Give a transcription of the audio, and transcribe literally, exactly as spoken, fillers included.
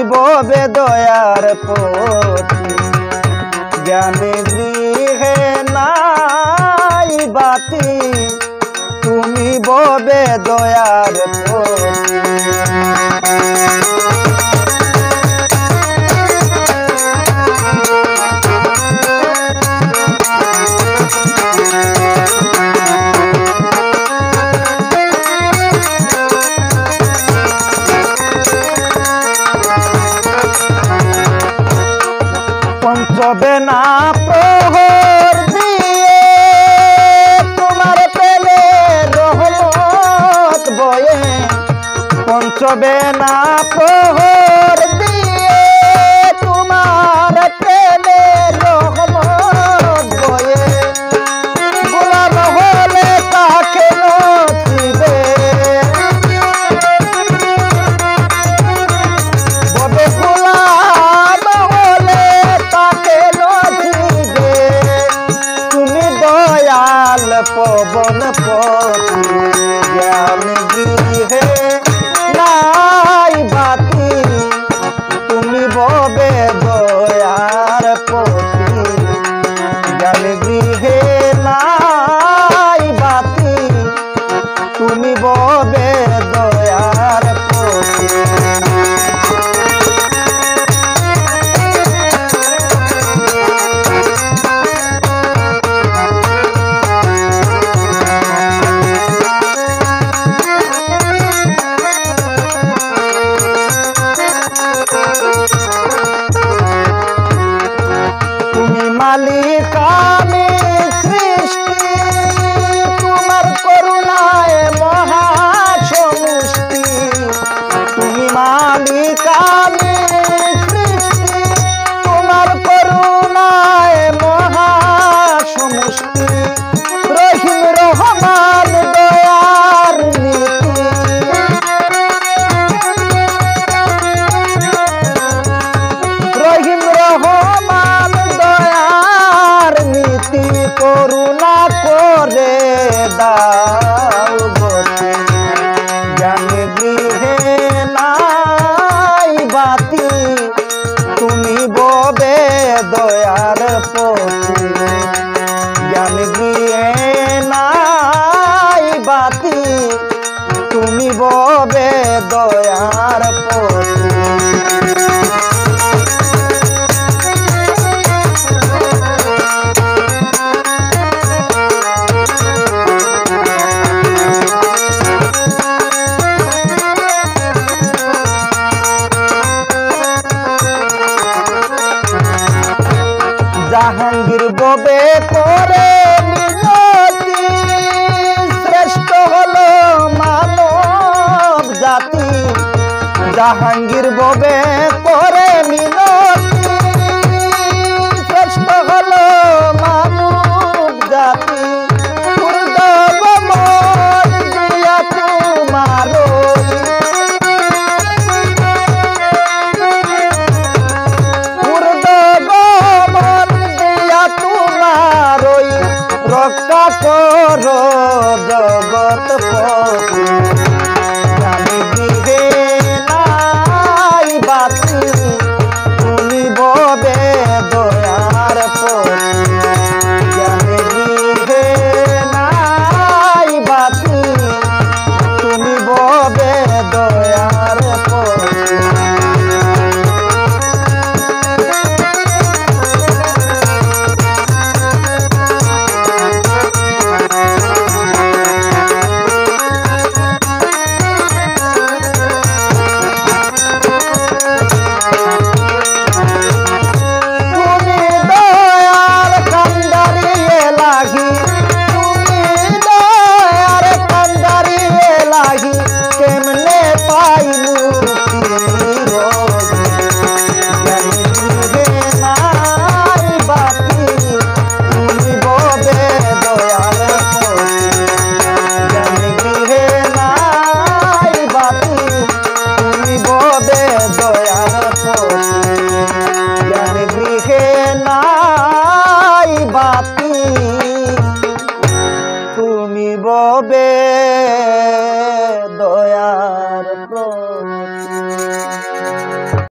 ববে দয়ার পতি জ্ঞানে গৃহে নাই বাতি তুমি ববে দয়ার পতি পঞ্চবে না প্রহর দিয়ে তোমার প্রেমে রহমত বয়ে পঞ্চবে না প্রহর দিয়ে তোমার প্রেমে রহমত বয়ে গোলাম হলে তাকে নচিবে ববে গোলাম হলে পবন পতি জ্ঞান গৃহে নাই বাতি তুমি ববে দয়ার পতি জ্ঞান গৃহে নাই বাতি তুমি ববে দয়ার পতি মালিক আমি সৃষ্টি তোমার করুণায় মহা সমষ্টি তুমি মালিক আমি সৃষ্টি তোমার করুণায় মহা সমষ্টি রহিম রহমান দয়ার নীতি রহিম রহমান করুণা করে দাও গতি জ্ঞান গৃহে নাই বাতি তুমি ববে দয়ার পতি জ্ঞান গৃহে নাই বাতি তুমি ববে দয়ার পতি জাহাঙ্গীর ববে করে মিনতি শ্রেষ্ঠ হলো মানব জাতি জাহাঙ্গীর ববে